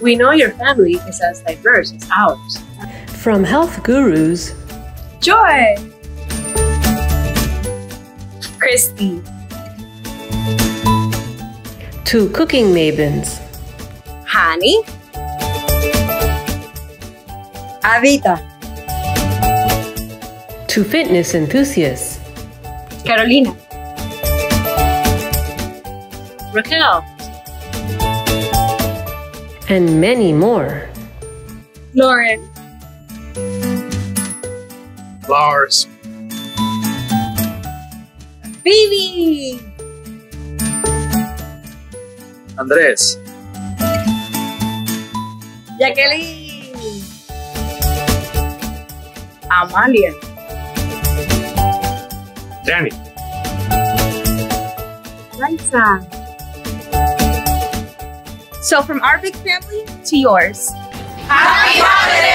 We know your family is as diverse as ours. From health gurus, Joy, Christy, to cooking mavens, Hani, Avita, to fitness enthusiasts, Carolina, Raquel, and many more. Lauren, Lars, Vivi, Andrés, Jacqueline, Amalia, Danny. Liza. So from our big family to yours, Happy holidays!